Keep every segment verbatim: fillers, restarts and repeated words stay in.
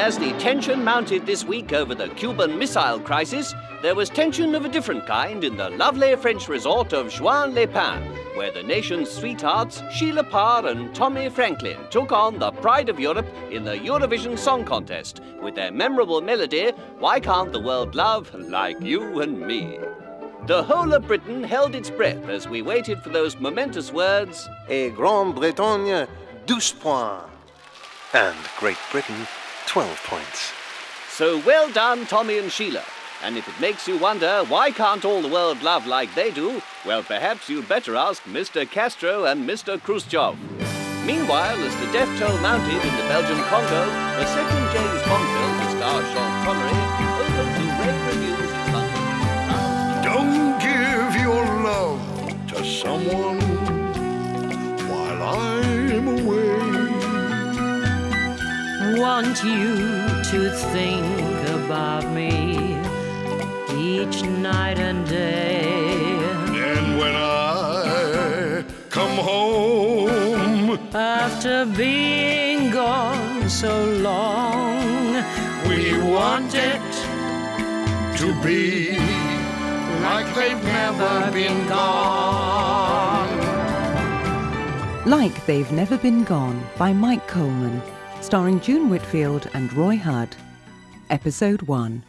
as the tension mounted this week over the Cuban Missile Crisis, there was tension of a different kind in the lovely French resort of Juan-les-Pins, where the nation's sweethearts, Sheila Parr and Tommy Franklin, took on the pride of Europe in the Eurovision Song Contest with their memorable melody, Why Can't the World Love Like You and Me? The whole of Britain held its breath as we waited for those momentous words, Et Grande-Bretagne, douze points. And Great Britain, twelve points. So well done, Tommy and Sheila. And if it makes you wonder why can't all the world love like they do, well, perhaps you'd better ask Mister Castro and Mister Khrushchev. Meanwhile, as the death toll mounted in the Belgian Congo, the second James Bond film to star Sean Connery opened to rave reviews in London. Don't give your love to someone while I'm away. Want you to think about me each night and day. And when I come home, After being gone so long, we want it to be like they've never been gone. Like They've Never Been Gone by Mike Coleman, starring June Whitfield and Roy Hudd. Episode one.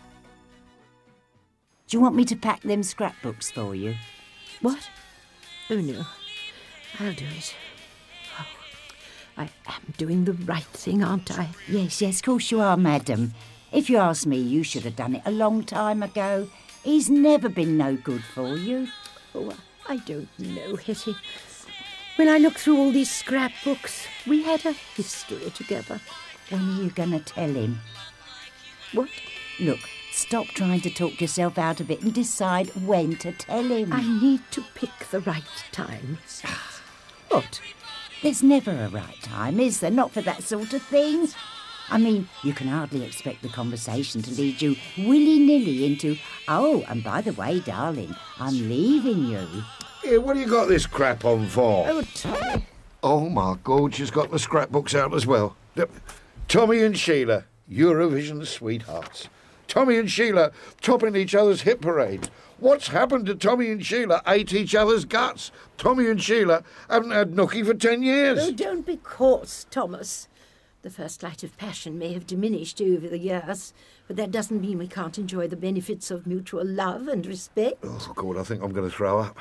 Do you want me to pack them scrapbooks for you? What? Oh no, I'll do it. Oh, I am doing the right thing, aren't I? Yes, yes, of course you are, madam. If you ask me, you should have done it a long time ago. He's never been no good for you. Oh, I don't know, Hetty. When I look through all these scrapbooks, we had a history together. When are you going to tell him? What? Look, stop trying to talk yourself out of it and decide when to tell him. I need to pick the right time. What? There's never a right time, is there? Not for that sort of thing. I mean, you can hardly expect the conversation to lead you willy-nilly into, oh, and by the way, darling, I'm leaving you. Yeah, what have you got this crap on for? Oh, Tommy. Oh, my God, she's got the scrapbooks out as well. Tommy and Sheila, Eurovision sweethearts. Tommy and Sheila topping each other's hit parades. What's happened to Tommy and Sheila ate each other's guts? Tommy and Sheila haven't had nookie for ten years. Oh, don't be coarse, Thomas. The first light of passion may have diminished over the years, but that doesn't mean we can't enjoy the benefits of mutual love and respect. Oh, God, I think I'm going to throw up.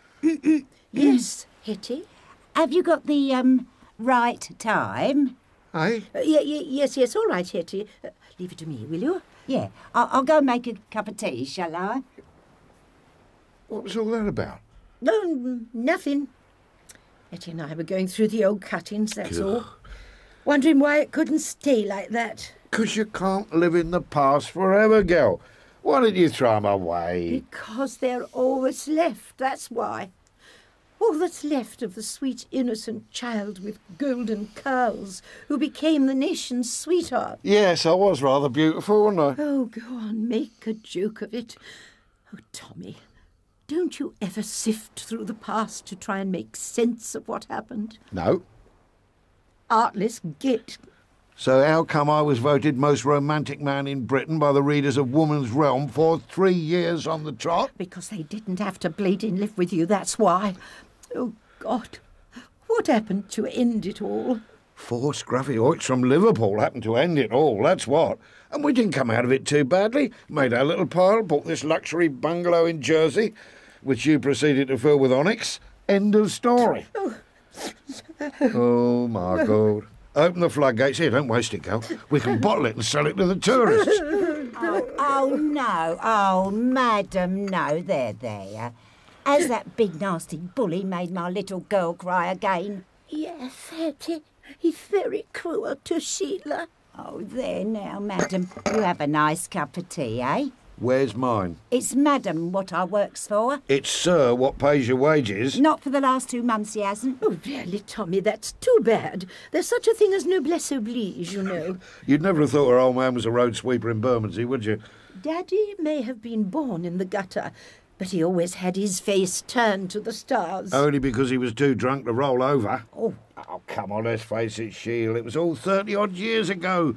Yes, Hetty? Have you got the, um, right time? Eh? Uh, y- y- yes, yes, all right, Hetty. Uh, leave it to me, will you? Yeah, I'll, I'll go make a cup of tea, shall I? What was all that about? No, n- nothing. Hetty and I were going through the old cuttings, that's all. Wondering why it couldn't stay like that. 'Cause you can't live in the past forever, girl. Why did you throw them away? Because they're all that's left, that's why. All that's left of the sweet, innocent child with golden curls who became the nation's sweetheart. Yes, I was rather beautiful, wasn't I? Oh, go on, make a joke of it. Oh, Tommy, don't you ever sift through the past to try and make sense of what happened? No. Artless git. So how come I was voted most romantic man in Britain by the readers of Woman's Realm for three years on the trot? Because they didn't have to bleeding live with you, that's why. Oh, God, what happened to end it all? Four scruffy oits from Liverpool happened to end it all, that's what. And we didn't come out of it too badly. Made our little pile, bought this luxury bungalow in Jersey, which you proceeded to fill with onyx. End of story. Oh, Oh, my God. Open the floodgates. Here, don't waste it, girl. We can bottle it and sell it to the tourists. Oh, oh, no. Oh, madam, no. There, there. Has that big nasty bully made my little girl cry again? yes, Hetty, he's very cruel to Sheila. Oh, there now, madam. You have a nice cup of tea, eh? Where's mine? It's madam what I works for. It's sir what pays your wages. Not for the last two months he hasn't. Oh, really, Tommy, that's too bad. There's such a thing as noblesse oblige, you know. You'd never have thought her old man was a road sweeper in Bermondsey, would you? Daddy may have been born in the gutter, but he always had his face turned to the stars. Only because he was too drunk to roll over. Oh. Oh, come on, let's face it, Sheila. It was all thirty-odd years ago.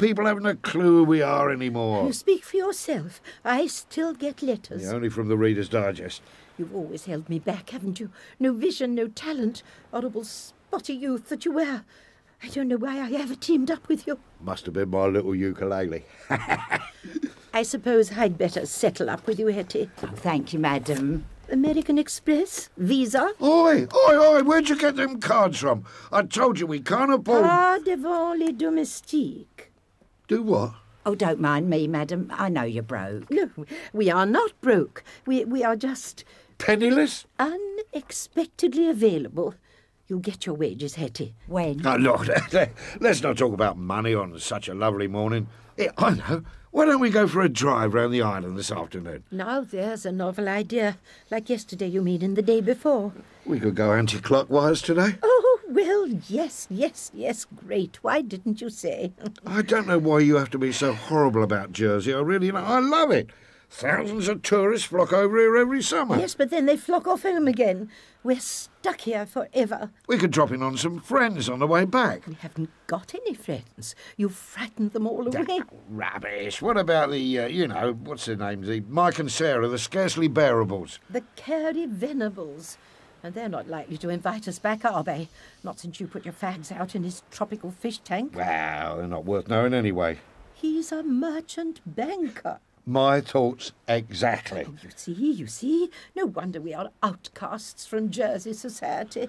People haven't a clue who we are anymore. You speak for yourself. I still get letters. Yeah, only from the Reader's Digest. You've always held me back, haven't you? No vision, no talent. Horrible spotty youth that you were. I don't know why I ever teamed up with you. Must have been my little ukulele. I suppose I'd better settle up with you, Hetty. Oh, thank you, madam. American Express? Visa? Oi, oi, oi, where'd you get them cards from? I told you we can't afford... Ah, devant les domestiques. Do what? Oh, don't mind me, madam. I know you're broke. No, we are not broke. We, we are just Penniless? unexpectedly available. You'll get your wages, Hetty. When? Oh, look, let's not talk about money on such a lovely morning. Yeah, I know. Why don't we go for a drive round the island this afternoon? Now there's a novel idea. Like yesterday, you mean, and the day before. We could go anti-clockwise today. Oh, well, yes, yes, yes, great. Why didn't you say? I don't know why you have to be so horrible about Jersey. I really, I love it. Thousands of tourists flock over here every summer. Yes, but then they flock off home again. We're stuck here forever. We could drop in on some friends on the way back. We haven't got any friends. You've frightened them all away. Rubbish. What about the, uh, you know, what's their names? The Mike and Sarah, the Scarcely Bearables. The Carey Venables. And they're not likely to invite us back, are they? Not since you put your fags out in his tropical fish tank. Well, they're not worth knowing anyway. He's a merchant banker. My thoughts exactly. Oh, you see, you see. No wonder we are outcasts from Jersey society.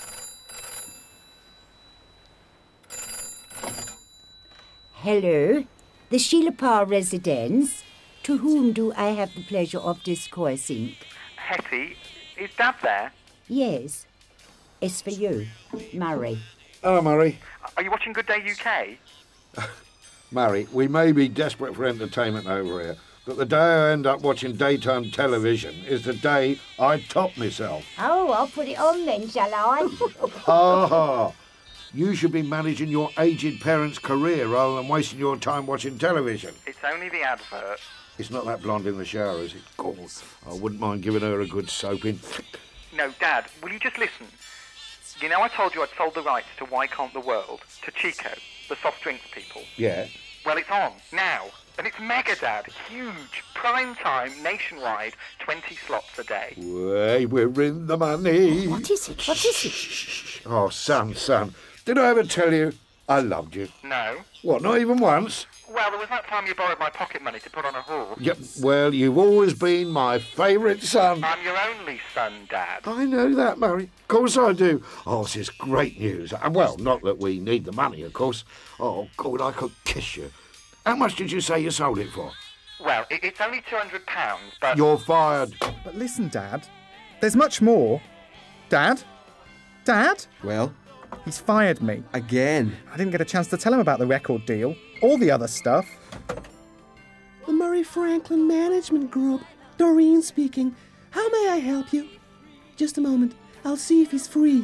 Hello, the Sheila Parr residence. To whom do I have the pleasure of discoursing? Hetty, is Dad there? Yes, it's for you, Murray. Hello, Murray. Are you watching Good Day U K? Murray, we may be desperate for entertainment over here, but the day I end up watching daytime television is the day I top myself. Oh, I'll put it on then, shall I? Ha ha! You should be managing your aged parents' career rather than wasting your time watching television. It's only the advert. It's not that blonde in the shower, is it? God, I wouldn't mind giving her a good soaping. No, Dad, will you just listen? You know I told you I'd sold the rights to Why Can't the World to Chico, the soft drinks people? Yeah? Well, it's on, now. And it's mega, Dad. Huge. Prime time, nationwide, twenty slots a day. Way, we're in the money. What is it? What is it? Oh, son, son, did I ever tell you I loved you? No. What, not even once? Well, there was that time you borrowed my pocket money to put on a horse. Yep, well, you've always been my favourite son. I'm your only son, Dad. I know that, Murray. Of course I do. Oh, this is great news. Uh, Well, not that we need the money, of course. Oh, God, I could kiss you. How much did you say you sold it for? Well, it, it's only two hundred pounds, but... You're fired. But listen, Dad. There's much more. Dad? Dad? Well, He's fired me. again. I didn't get a chance to tell him about the record deal. All the other stuff. The Murray Franklin Management Group. Doreen speaking. How may I help you? Just a moment. I'll see if he's free.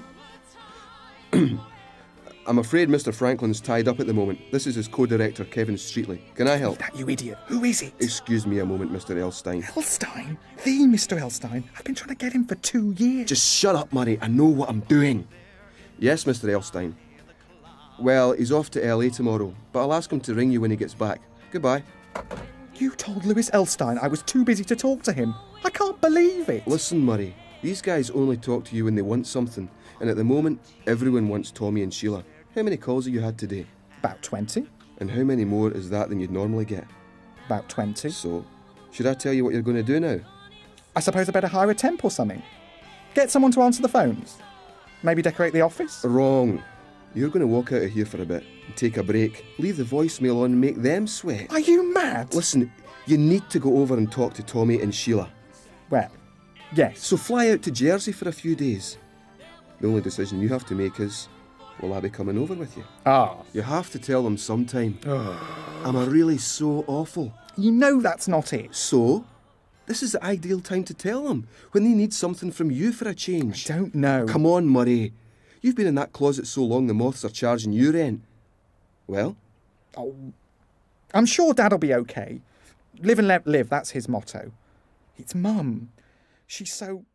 I'm afraid Mister Franklin's tied up at the moment. This is his co-director, Kevin Streetley. Can I help? That you idiot. Who is it? Excuse me a moment, Mister Elstein. Elstein? The Mister Elstein? I've been trying to get him for two years. Just shut up, Murray. I know what I'm doing. Yes, Mister Elstein. Well, he's off to L A tomorrow, but I'll ask him to ring you when he gets back. Goodbye. You told Lewis Elstein I was too busy to talk to him. I can't believe it. Listen, Murray. These guys only talk to you when they want something, and at the moment, everyone wants Tommy and Sheila. How many calls have you had today? About twenty. And how many more is that than you'd normally get? About twenty. So, should I tell you what you're going to do now? I suppose I better hire a temp or something. Get someone to answer the phones. Maybe decorate the office. Wrong. You're going to walk out of here for a bit and take a break. Leave the voicemail on and make them sweat. Are you mad? Listen, you need to go over and talk to Tommy and Sheila. Well, yes. So fly out to Jersey for a few days. The only decision you have to make is, will I be coming over with you? Ah. You have to tell them sometime. Am I really so awful? You know that's not it. So? This is the ideal time to tell them, when they need something from you for a change. I don't know. Come on, Murray. You've been in that closet so long the moths are charging you rent. Well? Oh, I'm sure Dad'll be okay. Live and let live, that's his motto. It's Mum. She's so...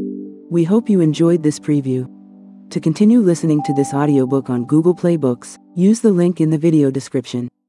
We hope you enjoyed this preview. To continue listening to this audiobook on Google Play Books, Use the link in the video description.